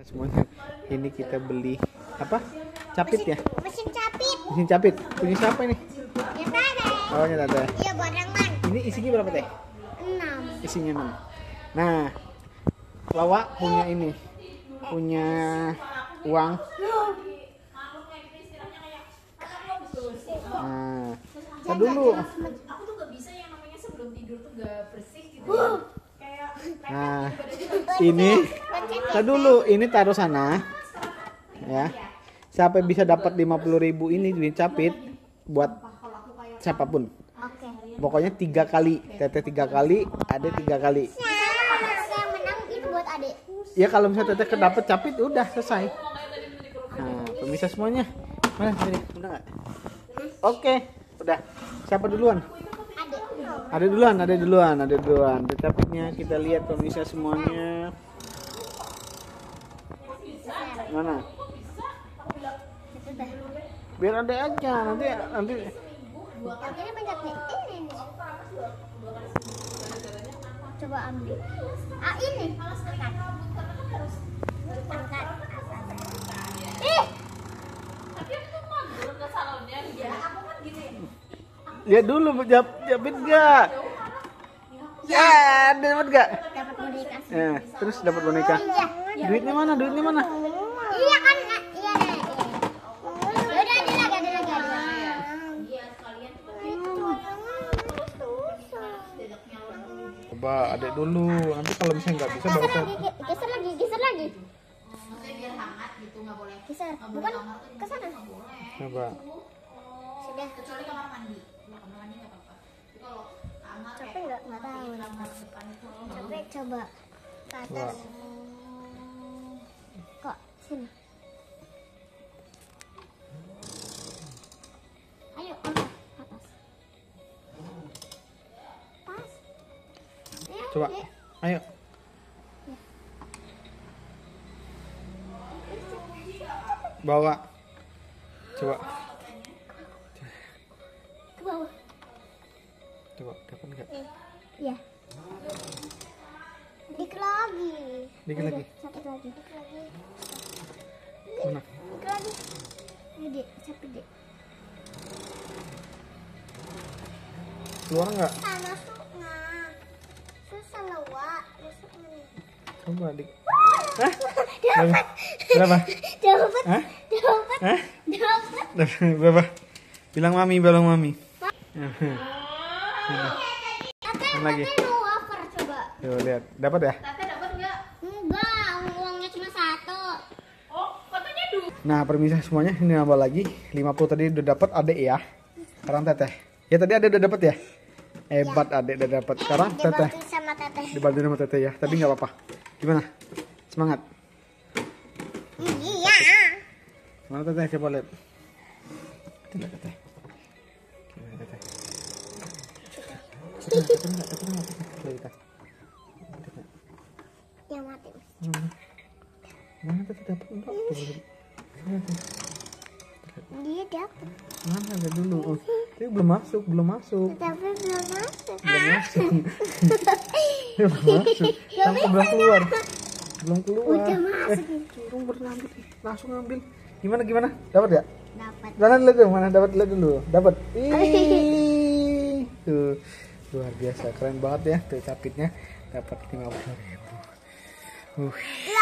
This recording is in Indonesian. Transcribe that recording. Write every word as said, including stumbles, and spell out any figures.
Semuanya ini kita beli apa? Capit ya? Mesin capit. Mesin capit. Punya siapa ini? Ya Tete. Oh, ya Tete. Iya barengan. Ini isinya berapa Teh? Enam. Isinya enam. Nah, Lawa punya ini. Punya uang. Nah, kita dulu. Aku tuh gak bisa yang namanya sebelum tidur tuh gak bersih gitu. Kayak Nah, ini kita dulu, ini taruh sana. Ya. Siapa bisa dapat lima puluh ribu ini duit capit buat siapapun. Oke. Pokoknya tiga kali, Teteh tiga kali, Ade tiga kali. Yang menang itu buat Adek. Ya kalau misalnya Teteh kedapet capit udah selesai. Nah, pemirsa semuanya. Mana sini? Udah nggak? Oke, udah. Siapa duluan? Adek. Ada duluan, ada duluan, ada duluan. Capitnya kita lihat pemirsa semuanya. Mana? Itu dah. Biar ada aja nanti nanti. Yang ini pencet nih. Ini nih. Coba ambil. Ah ini. Angkat. Angkat. Ih. tapi aku tuh mager ke salonnya ya. Aku kan gitu ya. Lihat dulu jap capit gak? Ya, dapat gak? Dapat boneka. Ya, terus dapat boneka. Iya. Duitnya mana? Duitnya mana? Iya kan? Iya deh. Udah ada lagi, ada lagi, ada lagi. Iya sekalian tuh Coba adek dulu. Nanti kalau misalnya nggak bisa baru Geser saya. lagi, geser lagi, geser lagi. maksudnya biar hangat gitu nggak boleh. Geser. Bukan ke sana. Coba. Sudah. Kecuali kamar mandi. Kalau kamar mandi nggak apa-apa. Tapi kalau kamar Capek kayak nggak? Nggak tahu. kamar depan itu Capek coba ke atas. Kok sini? Ayo angkat atas. Pas. Ayo, Coba. Dek. Ayo. Bawa. Coba. Ke bawah. Coba dapat nggak? Iya. Dikit lagi. Dikit lagi. Satu lagi. Dikit lagi. Mana? Dikit lagi. Ini Dek, capek Dek. Keluar nggak? Ah, masuk nah. Susah lah, Wak. Masuk nih. Coba dik. Hah? Berapa? Berapa? Dapat. Hah? Dapat. Hah? Dapat. Berapa? Bilang mami, bilang mami. Ate, Lagi. Ate mau wafer coba. Tuh lihat, dapat ya? Tete dapat nggak? Enggak, uangnya cuma satu. Oh katanya dulu. Nah, permisa semuanya, ini nambah lagi. lima puluh tadi udah dapat Adek ya. Sekarang Teteh. Ya tadi Adek udah dapat ya? Hebat Adek udah dapat. Sekarang Teteh. Dibantu sama Teteh. Dibantu sama Teteh ya. Tapi nggak apa-apa. Gimana? Semangat. Iya. Mana Teteh? Coba lihat. Tidak Teteh. Gimana Teteh? Teteh, Teteh enggak, Teteh enggak, Teteh. Lihat, Teteh. Teteh. Yang mati. Mana? Mana Teteh dapat enggak? Coba lihat. Mana Teteh? Dia dapat. Mana ada dulu? Oh, tapi belum masuk, belum masuk. Tapi belum masuk. Belum masuk. belum masuk. Sampai belum keluar. Belum keluar. Udah masuk. Eh, turun bernambil. Langsung ngambil. Gimana gimana? Dapat ya? Dapat. Mana lihat dulu, mana dapat lihat dulu. Dapat. Ih. Tuh. Luar biasa, keren banget ya tuh capitnya. Dapat lima puluh ribu. Uh.